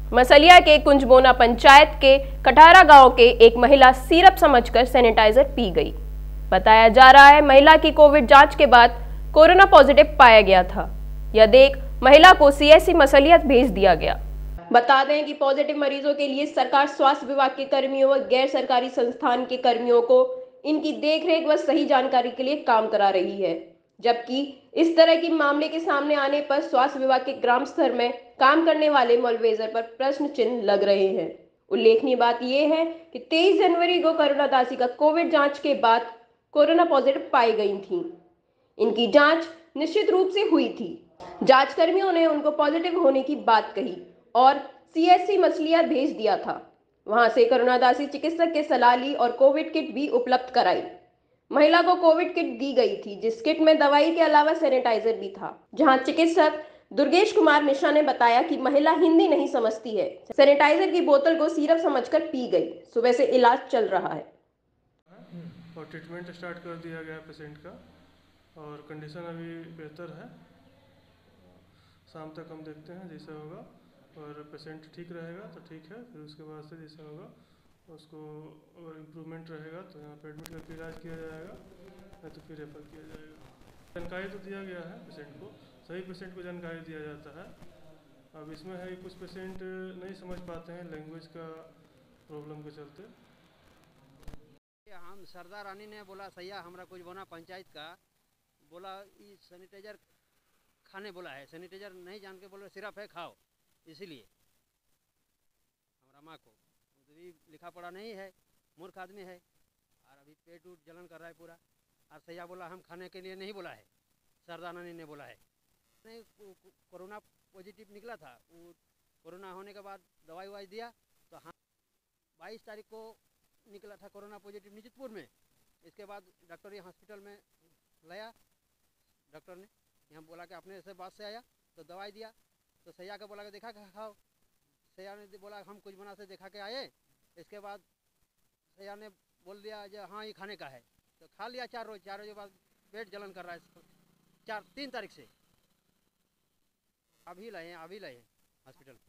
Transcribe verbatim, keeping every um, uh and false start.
मसलिया के कुंजबोना पंचायत के कटारा गांव के एक महिला सिरप समझकर सैनिटाइजर पी गई। बताया जा रहा है महिला की कोविड जांच के बाद कोरोना पॉजिटिव पाया गया था। यह देख महिला को सीएससी मसलिया भेज दिया गया। बता दें कि पॉजिटिव मरीजों के लिए सरकार स्वास्थ्य विभाग के कर्मियों व गैर सरकारी संस्थान के कर्मियों को इनकी देखरेख व सही जानकारी के लिए काम करा रही है, जबकि इस तरह की मामले के सामने आने पर स्वास्थ्य विभाग के ग्राम स्तर में काम करने वाले मॉलवेजर पर प्रश्न चिन्ह लग रहे हैं। उल्लेखनीय बात यह है कि तेईस जनवरी को करुणा दासी का कोविड जांच के बाद कोरोना पॉजिटिव पाई गई थी। इनकी जांच निश्चित रूप से हुई थी। जांच कर्मियों ने उनको पॉजिटिव होने की बात कही और सीएससी मसलिया भेज दिया था। वहां से करुणा दासी चिकित्सक के सलाह ली और कोविड किट भी उपलब्ध कराई। महिला को कोविड किट दी गई थी, जिस किट में दवाई के अलावा सैनिटाइजर भी था। जहां चिकित्सक दुर्गेश कुमार मिश्रा ने बताया कि महिला हिंदी नहीं समझती है। सैनिटाइजर की बोतल को सिरप समझकर पी गई। सुबह से इलाज चल रहा है और ट्रीटमेंट स्टार्ट कर दिया गया पेशेंट का और कंडीशन अभी बेहतर है। शाम तक हम देखते हैं जैसे होगा और पेशेंट ठीक रहेगा तो ठीक है, फिर उसके बाद से जैसे होगा उसको अगर इम्प्रूवमेंट रहेगा तो यहाँ पर एडमिट करके इलाज किया जाएगा, नहीं तो फिर रेफर किया जाएगा। जानकारी तो दिया गया है पेशेंट को, सही पेशेंट को जानकारी दिया जाता है। अब इसमें है कुछ पेशेंट नहीं समझ पाते हैं लैंग्वेज का प्रॉब्लम के चलते। हम सरदार रानी ने बोला सैया हमरा कुछ बोना पंचायत का बोला ये सैनिटाइजर खाने बोला है, सैनिटाइजर नहीं जान के बोला सिरप है खाओ, इसीलिए हमारा माँ को तो भी लिखा पढ़ा नहीं है, मूर्ख आदमी है और अभी पेट उट जलन कर रहा है पूरा। और सैया बोला हम खाने के लिए नहीं बोला है, सरदार रानी ने बोला है। नहीं कोरोना पॉजिटिव निकला था, वो कोरोना होने के बाद दवाई वाई दिया तो हाँ बाईस तारीख को निकला था कोरोना पॉजिटिव निजितपुर में। इसके बाद डॉक्टर ये हॉस्पिटल में लाया, डॉक्टर ने यहाँ बोला कि अपने से बात से आया तो दवाई दिया तो सैया का बोला कि देखा के खाओ। सैया ने बोला हम कुछ बना से देखा के आए। इसके बाद सैया ने बोल दिया जो हाँ ये खाने का है तो खा लिया। चार रोज चार रोज बाद पेट जलन कर रहा है। चार तीन तारीख से अभी लाए हैं अभी लाए हैं हॉस्पिटल।